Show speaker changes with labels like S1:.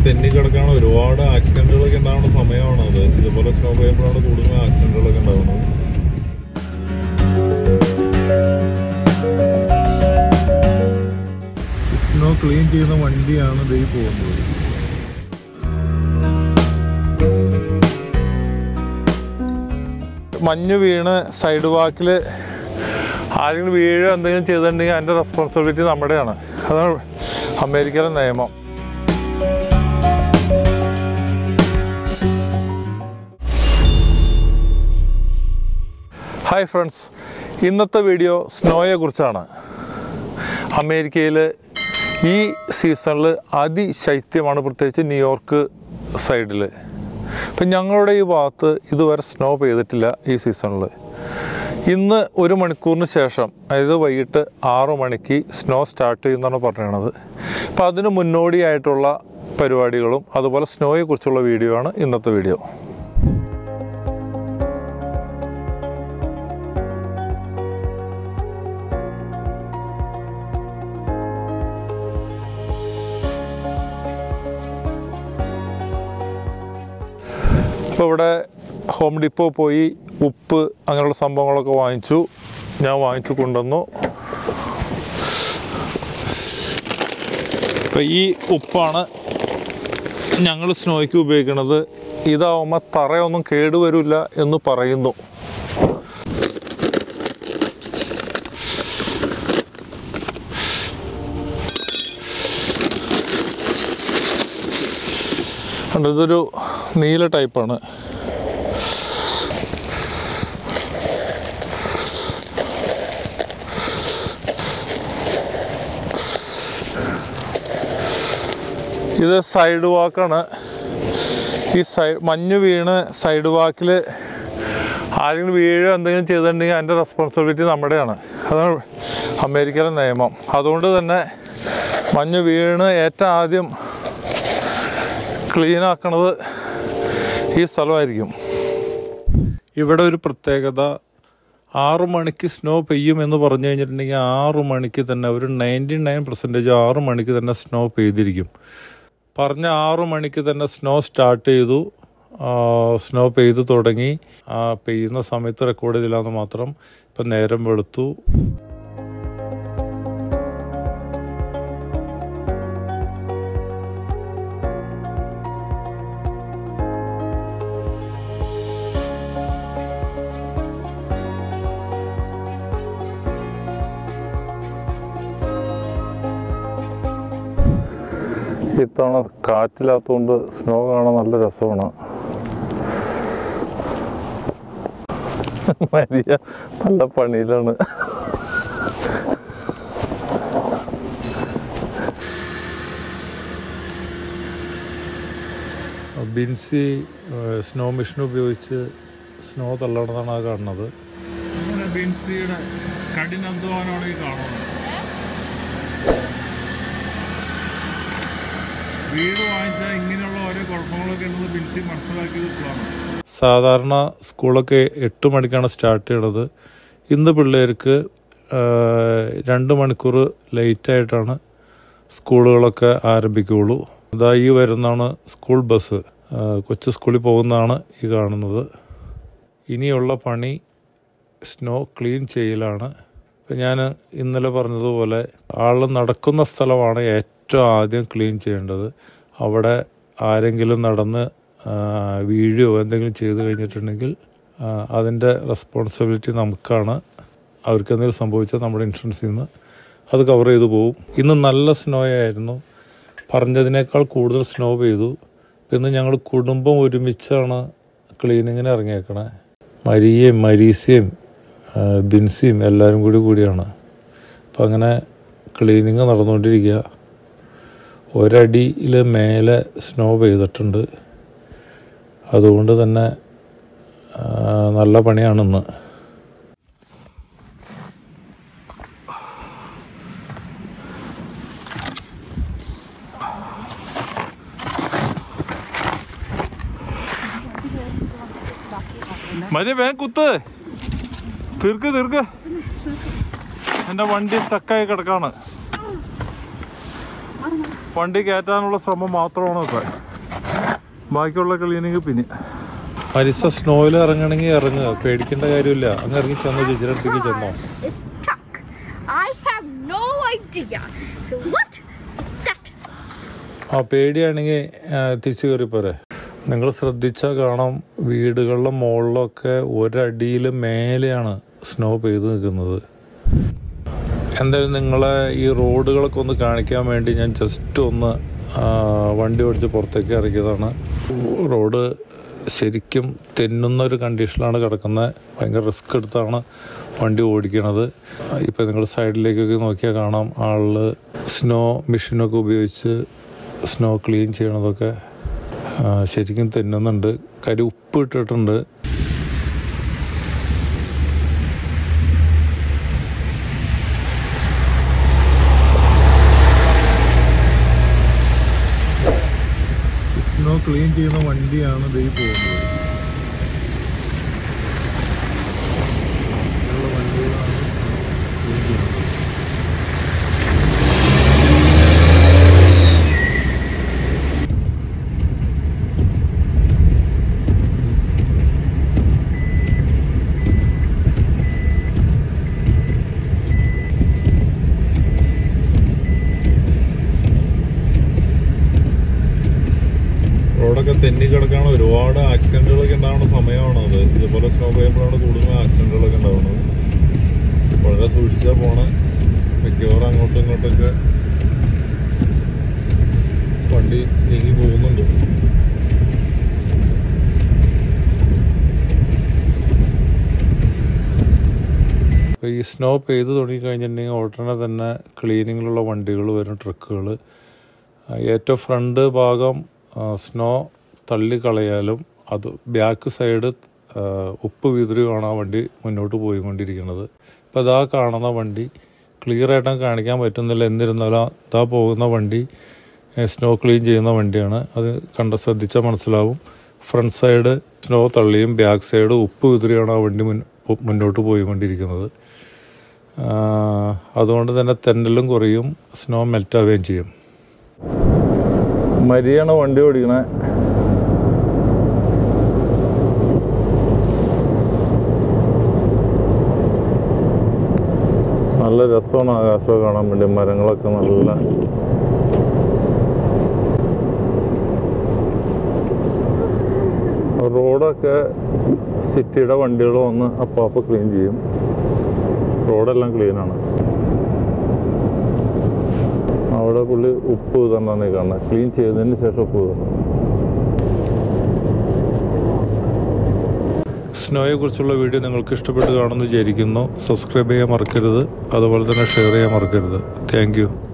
S1: തെന്നി കിടക്കാണ്. ഒരുപാട് ആക്സിഡന്റുകളൊക്കെ ഉണ്ടാവുന്ന സമയമാണ് അത്. ഇതുപോലെ സ്നോ പെയ്യുമ്പോഴാണ് കൂടുതൽ ആക്സിഡന്റുകളൊക്കെ ഉണ്ടാവുന്നത്. സ്നോ ക്ലീൻ ചെയ്യുന്ന വണ്ടിയാണ് ദേ പോകുന്നത്. മഞ്ഞ് വീണ് സൈഡ് വാക്കിൽ ആരെങ്കിലും വീഴോ എന്തെങ്കിലും ചെയ്തിട്ടുണ്ടെങ്കിൽ അതിൻ്റെ റെസ്പോൺസിബിലിറ്റി നമ്മുടെയാണ്. അതാണ് അമേരിക്കയിലെ നിയമം. ഹായ് ഫ്രണ്ട്സ്, ഇന്നത്തെ വീഡിയോ സ്നോയെ കുറിച്ചാണ്. അമേരിക്കയിൽ ഈ സീസണിൽ അതിശൈത്യമാണ്, പ്രത്യേകിച്ച് ന്യൂയോർക്ക് സൈഡിൽ. ഇപ്പം ഞങ്ങളുടെ ഈ ഭാഗത്ത് ഇതുവരെ സ്നോ പെയ്തിട്ടില്ല ഈ സീസണിൽ. ഇന്ന് 1 മണിക്കൂറിന് ശേഷം, അതായത് വൈകിട്ട് 6 മണിക്ക് സ്നോ സ്റ്റാർട്ട് ചെയ്യുമെന്നാണ് പറയുന്നത്. അപ്പോൾ അതിന് മുന്നോടിയായിട്ടുള്ള പരിപാടികളും അതുപോലെ സ്നോയെക്കുറിച്ചുള്ള വീഡിയോ ആണ് ഇന്നത്തെ വീഡിയോ. അപ്പോൾ ഇവിടെ ഹോം ഡിപ്പോ പോയി ഉപ്പ് അങ്ങനെയുള്ള സംഭവങ്ങളൊക്കെ വാങ്ങിച്ചു. ഞാൻ വാങ്ങിച്ചു കൊണ്ടുവന്നു. അപ്പോൾ ഈ ഉപ്പാണ് ഞങ്ങൾ സ്നോയ്ക്ക് ഉപയോഗിക്കുന്നത്. ഇതാവുമ്പോൾ തറയൊന്നും കേടുവരില്ല എന്ന് പറയുന്നു. ഇതൊരു നീല ടൈപ്പാണ്. ഇത് സൈഡ് വാക്കാണ്. ഈ മഞ്ഞ് വീണ് സൈഡ് വാക്കിൽ ആരെങ്കിലും വീഴോ എന്തെങ്കിലും ചെയ്തിട്ടുണ്ടെങ്കിൽ അതിൻ്റെ റെസ്പോൺസിബിലിറ്റി നമ്മുടെയാണ്. അതാണ് അമേരിക്കയിലെ നിയമം. അതുകൊണ്ട് തന്നെ മഞ്ഞ് വീണ് ഏറ്റവും ആദ്യം ക്ലീനാക്കണത് ഈ സ്ഥലമായിരിക്കും. ഇവിടെ ഒരു പ്രത്യേകത, 6 മണിക്ക് സ്നോ പെയ്യും എന്ന് പറഞ്ഞു കഴിഞ്ഞിട്ടുണ്ടെങ്കിൽ 6 മണിക്ക് തന്നെ ഒരു 99% 6 മണിക്ക് തന്നെ സ്നോ പെയ്തിരിക്കും. പറഞ്ഞ 6 മണിക്ക് തന്നെ സ്നോ സ്റ്റാർട്ട് ചെയ്തു. സ്നോ പെയ്തു തുടങ്ങി. പെയ്യുന്ന സമയത്ത് റെക്കോർഡ് ചെയ്തില്ലാന്ന് മാത്രം. ഇപ്പം നേരം വെളുത്തു. ഇത്തവണ കാറ്റില്ലാത്തതുകൊണ്ട് സ്നോ കാണാൻ നല്ല രസമാണ്. മരിയ നല്ല പണിയിലാണ്. ബിൻസി സ്നോ മെഷീൻ ഉപയോഗിച്ച് സ്നോ തള്ളണമെന്നാണ് ആ കാണുന്നത്. ബിൻസിയുടെ കഠിനാധ്വാനമാണ് ഈ കാണുന്നത്. വീട് വാങ്ങിച്ചാൽ ഇങ്ങനെയുള്ള ഓരോ കുഴപ്പങ്ങളൊക്കെ ഉണ്ടെന്ന് ബിൻസി മനസ്സിലാക്കിയതാണ്. സാധാരണ സ്കൂളൊക്കെ 8 മണിക്കാണ് സ്റ്റാർട്ട് ചെയ്യണത്. ഇന്ന് പിള്ളേർക്ക് 2 മണിക്കൂർ ലേറ്റായിട്ടാണ് സ്കൂളുകളൊക്കെ ആരംഭിക്കുകയുള്ളൂ. അതാ ഈ വരുന്നതാണ് സ്കൂൾ ബസ്. കൊച്ചു സ്കൂളിൽ പോകുന്നതാണ് ഈ കാണുന്നത്. ഇനിയുള്ള പണി സ്നോ ക്ലീൻ ചെയ്യലാണ്. ഇപ്പം ഞാൻ ഇന്നലെ പറഞ്ഞതുപോലെ ആൾ നടക്കുന്ന സ്ഥലമാണ് ഏറ്റവും ആദ്യം ക്ലീൻ ചെയ്യേണ്ടത്. അവിടെ ആരെങ്കിലും നടന്ന് വീഴുകയോ എന്തെങ്കിലും ചെയ്ത് കഴിഞ്ഞിട്ടുണ്ടെങ്കിൽ അതിൻ്റെ റെസ്പോൺസിബിലിറ്റി നമുക്കാണ്. അവർക്ക് എന്തെങ്കിലും സംഭവിച്ചാൽ നമ്മുടെ ഇൻഷുറൻസിൽ നിന്ന് അത് കവർ ചെയ്തു പോകും. ഇന്ന് നല്ല സ്നോ ആയിരുന്നു. പറഞ്ഞതിനേക്കാൾ കൂടുതൽ സ്നോ പെയ്തു. ഇന്ന് ഞങ്ങൾ കുടുംബം ഒരുമിച്ചാണ് ക്ലീനിങ്ങിന് ഇറങ്ങിയേക്കണേ. മരിയയും മരീസയും ബിൻസിയും എല്ലാവരും കൂടിയാണ്. അപ്പം അങ്ങനെ ക്ലീനിങ് നടന്നുകൊണ്ടിരിക്കുക. 1 അടിയിൽ മേലെ സ്നോ പെയ്തിട്ടുണ്ട്. അതുകൊണ്ട് തന്നെ നല്ല പണിയാണിന്ന്. മരിയ വേഗം കുത്ത്, തീർക്ക്. എൻ്റെ വണ്ടി സ്റ്റക്കായി കിടക്കാണ്. വണ്ടി കയറ്റാനുള്ള ശ്രമം മാത്രമാണ് ഇപ്പം. ബാക്കിയുള്ള ക്ലീനിങ് പിന്നെ. മരിസ സ്നോയിൽ ഇറങ്ങണമെങ്കിൽ ഇറങ്ങുക, പേടിക്കേണ്ട കാര്യമില്ല. അങ്ങ് ഇറങ്ങി ചെന്നോ, ചേച്ചിയുടെ അടുത്തേക്ക് ചെന്നോ. ആ പേടിയാണെങ്കിൽ തിരിച്ചു കയറി പോരെ. നിങ്ങൾ ശ്രദ്ധിച്ചാൽ കാണാം, വീടുകളുടെ മുകളിലൊക്കെ ഒരടിയിൽ മേലെയാണ് സ്നോ പെയ്ത് നിൽക്കുന്നത്. എന്തായാലും നിങ്ങളെ ഈ റോഡുകളൊക്കെ ഒന്ന് കാണിക്കാൻ വേണ്ടി ഞാൻ ജസ്റ്റ് ഒന്ന് വണ്ടി ഓടിച്ച് പുറത്തേക്ക് ഇറക്കിയതാണ്. റോഡ് ശരിക്കും തെന്നുന്ന ഒരു കണ്ടീഷനിലാണ് കിടക്കുന്നത്. ഭയങ്കര റിസ്ക് എടുത്താണ് വണ്ടി ഓടിക്കണത്. ഇപ്പം നിങ്ങൾ സൈഡിലേക്കൊക്കെ നോക്കിയാൽ കാണാം, ആളിൽ സ്നോ മെഷീനൊക്കെ ഉപയോഗിച്ച് സ്നോ ക്ലീൻ ചെയ്യണതൊക്കെ ശരിക്കും തെന്നുന്നുണ്ട്. കാര്യം ഉപ്പ് ഇട്ടിട്ടുണ്ട്. സ്നോ ക്ലീൻ ചെയ്യുന്ന വണ്ടിയാണ് ദേ പോകുന്നത്. വണ്ടികളാണ് ക്ലീൻ ചെയ്യുന്നത്. റോഡൊക്കെ തെന്നി കിടക്കാണ്. ഒരുപാട് ആക്സിഡന്റുകളൊക്കെ ഉണ്ടാവുന്ന സമയമാണ് അത്. ഇതുപോലെ സ്നോ പെയ്യുമ്പോഴാണ് കൂടുതൽ ആക്സിഡന്റുകളൊക്കെ ഉണ്ടാവുന്നത്. വളരെ സൂക്ഷിച്ചാൽ പോണേ. മിക്കവാറും അങ്ങോട്ടും ഇങ്ങോട്ടൊക്കെ വണ്ടി നീങ്ങി പോകുന്നുണ്ട്. അപ്പോൾ ഈ സ്നോ പെയ്ത് തുടങ്ങിക്കഴിഞ്ഞിട്ടുണ്ടെങ്കിൽ ഉടനെ തന്നെ ക്ലീനിങ്ങിലുള്ള വണ്ടികൾ വരും, ട്രക്കുകൾ. ഏറ്റവും ഫ്രണ്ട് ഭാഗം സ്നോ തള്ളിക്കളയാലും അത് ബാക്ക് സൈഡ് ഉപ്പ് വിതറിയുമാണ് ആ വണ്ടി മുന്നോട്ട് പോയിക്കൊണ്ടിരിക്കുന്നത്. ഇപ്പോൾ അതാ കാണുന്ന വണ്ടി ക്ലിയറായിട്ടും കാണിക്കാൻ പറ്റുന്നില്ല. എന്നിരുന്നാലും അതാ പോകുന്ന വണ്ടി സ്നോ ക്ലീൻ ചെയ്യുന്ന വണ്ടിയാണ്. അത് ശ്രദ്ധിച്ചാൽ മനസ്സിലാവും. ഫ്രണ്ട് സൈഡ് സ്നോ തള്ളിയും ബാക്ക് സൈഡ് ഉപ്പ് വിതറിയാണ് ആ വണ്ടി മുന്നോട്ട് പോയിക്കൊണ്ടിരിക്കുന്നത്. അതുകൊണ്ട് തന്നെ തെന്നലും കുറയും, സ്നോ മെൽറ്റാവുകയും ചെയ്യും. മരിയാണ് വണ്ടി ഓടിക്കണേ. നല്ല രസമാണ് ആകാശമൊക്കെ കാണാൻ വേണ്ടി. മരങ്ങളൊക്കെ നല്ല റോഡൊക്കെ സിറ്റിയുടെ വണ്ടികൾ വന്ന് അപ്പം ക്ലീൻ ചെയ്യും. റോഡെല്ലാം ക്ലീനാണ്. അവിടെ പുള്ളി ഉപ്പ് തന്നാണ് കാണുന്നത്. ക്ലീൻ ചെയ്തതിന് ശേഷം ഉപ്പ് തന്നു. സ്നോയെക്കുറിച്ചുള്ള വീഡിയോ നിങ്ങൾക്ക് ഇഷ്ടപ്പെട്ട് കാണുമെന്ന് വിചാരിക്കുന്നു. സബ്സ്ക്രൈബ് ചെയ്യാൻ മറക്കരുത്. അതുപോലെ തന്നെ ഷെയർ ചെയ്യാൻ മറക്കരുത്. Thank U.